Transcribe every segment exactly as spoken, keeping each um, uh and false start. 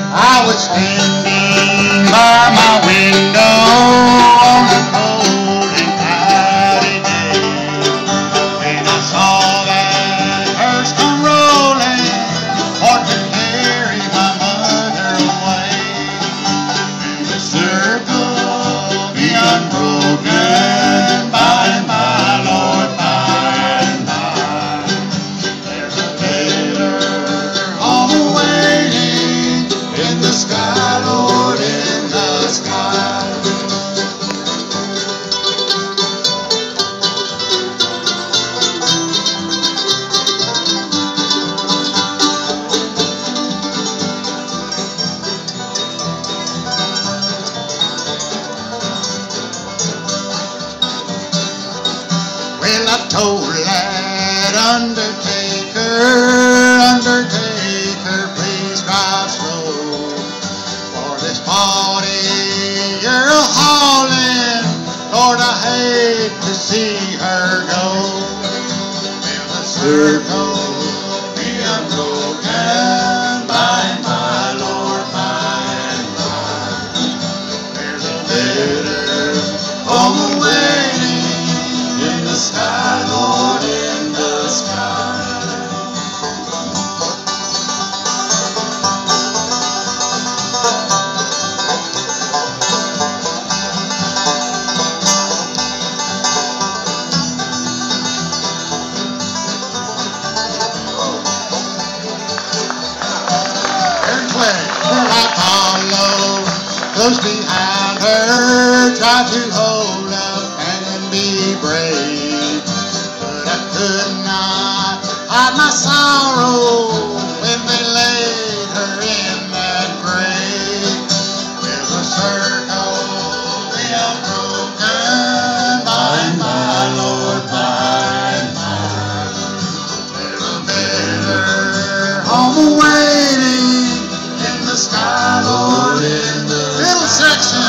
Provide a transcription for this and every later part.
I was standing by my window on the cold and cloudy day, when I saw that hearse come rolling for to carry my mother away. And the circle be unbroken by and by, Lord, by and by. There's a letter on the waiting in the sky, Lord, in the sky. Well, I told that undertaker, undertaker, please drive slow, for this body you're hauling, Lord, I hate to see her go. Will the circle be unbroken by and by, Lord, by and by? There's a letter on the waiting in the sky, Lord, in the sky. Well, I followed close behind her, tried to hold up and be brave, but I could not hide my sorrow when they laid her in that grave. Will the circle be unbroken by and by, Lord, by and by? There's a letter on the waiting in the sky, Lord, in the middle section.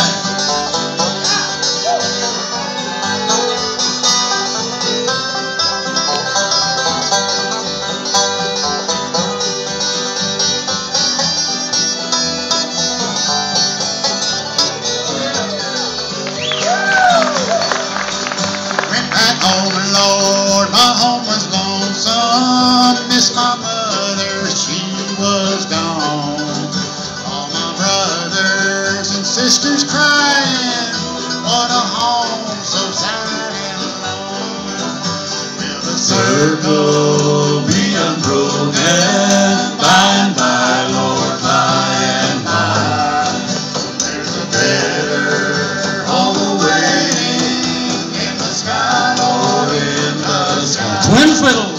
Went back home, Lord, my home was lonesome. Missed my mother, she was gone. All my brothers and sisters crying, what a home so sad and alone. Will the circle be unbroken by and by, Lord, by and by? There's a letter on the waiting in the sky, Lord, in the sky. Twin fiddles.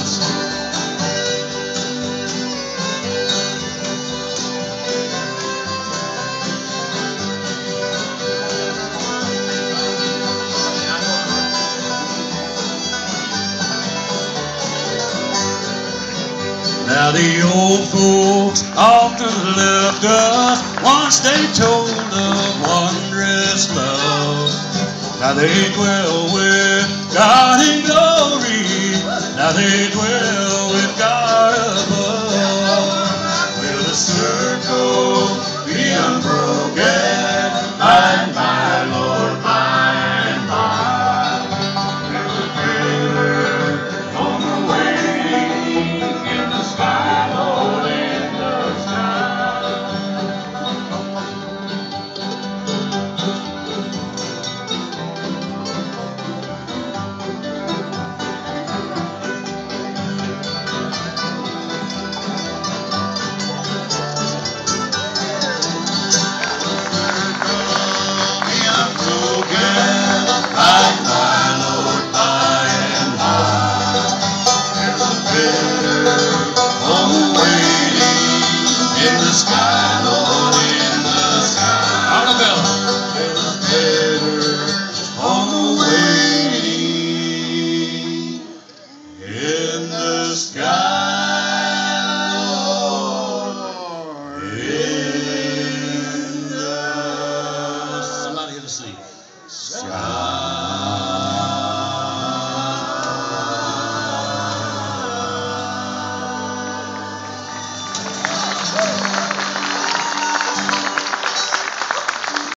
Now the old folks often left us once they told of wondrous love. Now they dwell with God in glory. Now they dwell with God above. Will the circle be unbroken by and by, Lord, by and by? There's a letter on the waiting in the sky, Lord, in the sky. Sky.